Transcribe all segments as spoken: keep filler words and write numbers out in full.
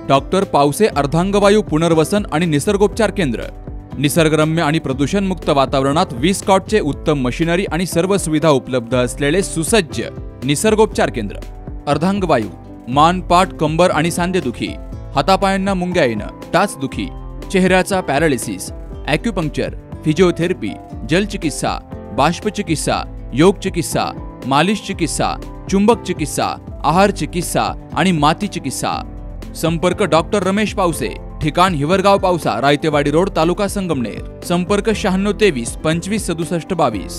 Doctor Pawase अर्धांगवायू पुनर्वसन आणि निसर्गोपचार केंद्र। निसर्गरम्य आणि प्रदूषणमुक्त वातावरणात वीस कॉटचे उत्तम मशिनरी आणि सर्व सुविधा उपलब्ध असलेले सुसज्ज निसर्गोपचार केंद्र। अर्धांगवायू, मान, पाठ, कंबर आणि सांधेदुखी, हातापायांना मुंग्या येणं, टाचदुखी, चेहऱ्याचा पॅरालिसिस, ॲक्युपंक्चर, फिजिओथेरपी, जलचिकित्सा, बाष्पचिकित्सा, योग चिकित्सा, मालिश चिकित्सा, चुंबक चिकित्सा, आहार चिकित्सा आणि माती चिकित्सा। संपर्क डॉक्टर रमेश पावसे, ठिकाण हिवरगाव पावसा, रायतेवाडी रोड, तालुका संगमनेर। संपर्क शहाण्णव तेवीस पंचवीस सदुसष्ट बावीस।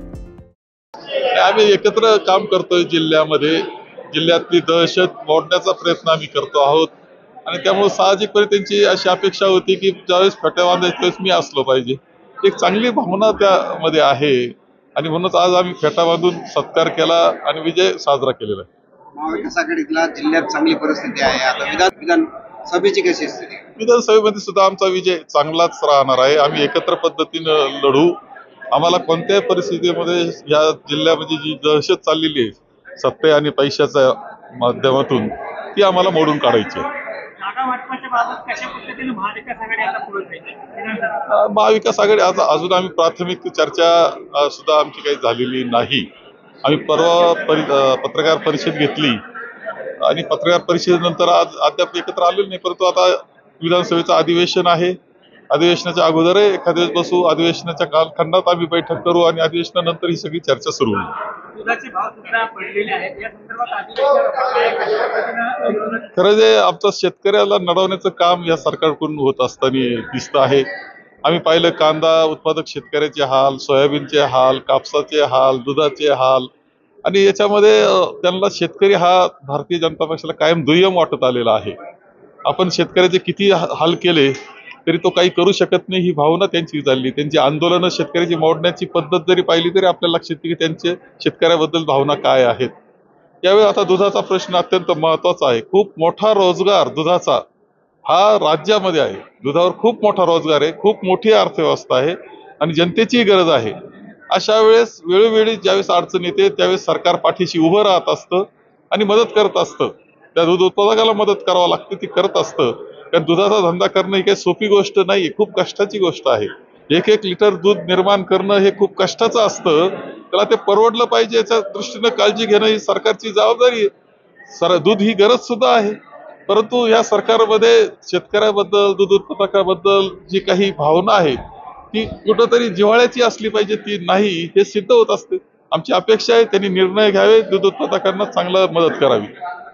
आम्ही एकत्र काम करतोय जिल्ह्यामध्ये, जिल्ह्यातली दहशत मोडण्याचा प्रयत्न आम्ही करतो आहोत आणि त्यामुळे साहजिकपणे त्यांची अशी अपेक्षा होती की ज्यावेळेस फेट्या बांधायच्या त्यावेळेस मी असलो पाहिजे। एक चांगली भावना त्यामध्ये आहे आणि म्हणूनच आज आम्ही फेटा बांधून सत्कार केला आणि विजय साजरा केलेला आहे। महाविकास आघाडीला जिल्ह्यात चांगली परिस्थिती आहे। आता विधान विधान सभेची कशी स्थिती? विधानसभेमध्ये सुद्धा आमचा विजय चांगलाच राहणार आहे। आम्ही एकत्र पद्धतीनं लढू। आम्हाला कोणत्याही परिस्थितीमध्ये या जिल्ह्यामध्ये जी दहशत चाललेली आहे सत्ते आणि पैशाच्या माध्यमातून ती आम्हाला मोडून काढायची आहे। महाविकास आघाडी आज अजून आम्ही प्राथमिक चर्चा सुद्धा आमची काही झालेली नाही। आम्ही परवा परि पत्रकार परिषद घेतली आणि पत्रकार परिषदेनंतर आज अद्याप एकत्र आलेलो नाही, परंतु आता विधानसभेचं अधिवेशन आहे। अधिवेशनाच्या अगोदर एखाद्या वेळेस बसू, अधिवेशनाच्या कालखंडात आम्ही बैठक करू आणि अधिवेशनानंतर ही सगळी चर्चा सुरू होईल। खरं जे आमचं शेतकऱ्याला नडवण्याचं काम या सरकारकडून होत असताना दिसतं आहे। आम्ही पाहिलं कांदा उत्पादक शेतकऱ्याचे हाल, सोयाबीनचे हाल, कापसाचे हाल, दुधाचे हाल आणि याच्यामध्ये त्यांना शेतकरी हा भारतीय जनता पक्षाला कायम दुय्यम वाटत आलेला आहे। आपण शेतकऱ्याचे किती हाल केले तरी तो काही करू शकत नाही ही भावना त्यांची झाली। त्यांची आंदोलनं शेतकऱ्याची मोडण्याची पद्धत जरी पाहिली तरी आपल्या लक्षात येते की त्यांचे शेतकऱ्याबद्दल भावना काय आहेत। यावेळी आता दुधाचा प्रश्न अत्यंत महत्वाचा आहे। खूप मोठा रोजगार दुधाचा हा राज्यामध्ये आहे। दुधावर खूप मोठा रोजगार आहे, खूप मोठी अर्थव्यवस्था आहे आणि जनतेची गरज आहे। अशा वेळेस वेळोवेळी ज्यावेळेस अडचण येते त्यावेळेस सरकार पाठीशी उभं राहत असतं आणि मदत करत असतं। त्या दूध उत्पादकाला मदत करावं लागते ती करत असतं, कारण दुधाचा धंदा करणं ही काही सोपी गोष्ट नाही, खूप कष्टाची गोष्ट आहे। एक एक लिटर दूध निर्माण करणं हे खूप कष्टाचं असतं, त्याला ते परवडलं पाहिजे याच्या दृष्टीनं काळजी घेणं ही सरकारची जबाबदारी आहे। सर दूध ही गरज सुद्धा आहे, परंतु या सरकारमध्ये शेतकऱ्याबद्दल दूध उत्पादकाबद्दल जी काही भावना आहे ती कुठंतरी जिव्हाळ्याची असली पाहिजे, ती नाही हे सिद्ध होत असते। आमची अपेक्षा आहे त्यांनी निर्णय घ्यावे, दूध उत्पादकांना चांगलं मदत करावी।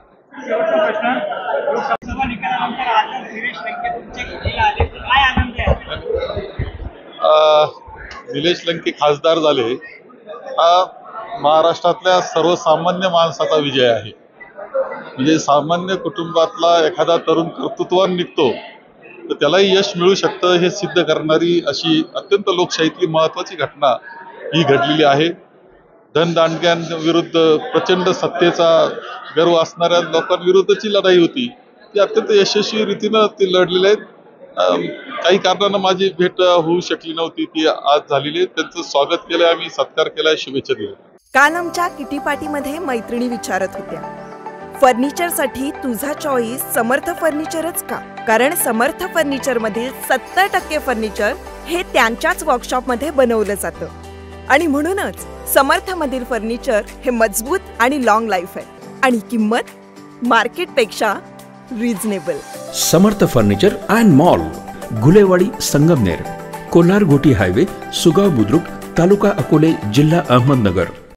निलेश लंके खासदार झाले हा महाराष्ट्रातल्या सर्वसामान्य माणसाचा विजय आहे। म्हणजे सामान्य कुटुंबातला एखादा तरुण कर्तृत्वान निघतो तर त्यालाही यश मिळू शकतं हे सिद्ध करणारी अशी अत्यंत लोकशाहीतली महत्वाची घटना ही घडलेली आहे। धनदांडग्यांविरुद्ध प्रचंड सत्तेचा गर्व असणाऱ्या लोकांविरुद्धची लढाई होती, ती अत्यंत यशस्वी रीतीनं ती लढलेली आहेत। काही कारणानं माझी भेट होऊ शकली नव्हती, ती आज झालेली आहे। त्यांचं स्वागत केलं, आम्ही सत्कार केलाय, शुभेच्छा दिल्या। काल आमच्या किटी पार्टीमध्ये मैत्रिणी विचारत होत्या, फर्निचरसाठी तुझा चॉईस समर्थ फर्निचरच का? कारण समर्थ फर्निचर मधील सत्तर टक्के फर्निचर हे त्यांच्याच वर्कशॉप मध्ये बनवलं जातं आणि म्हणूनच समर्थ मधील फर्निचर हे मजबूत आणि लॉंग लाईफ आहे आणि किंमत मार्केट पेक्षा reasonable. Samarth furniture and mall, Gulewadi, Sangamner, Kolhar Ghoti highway, Sugaon Budruk, taluka Akole, जिल्हा अहमदनगर।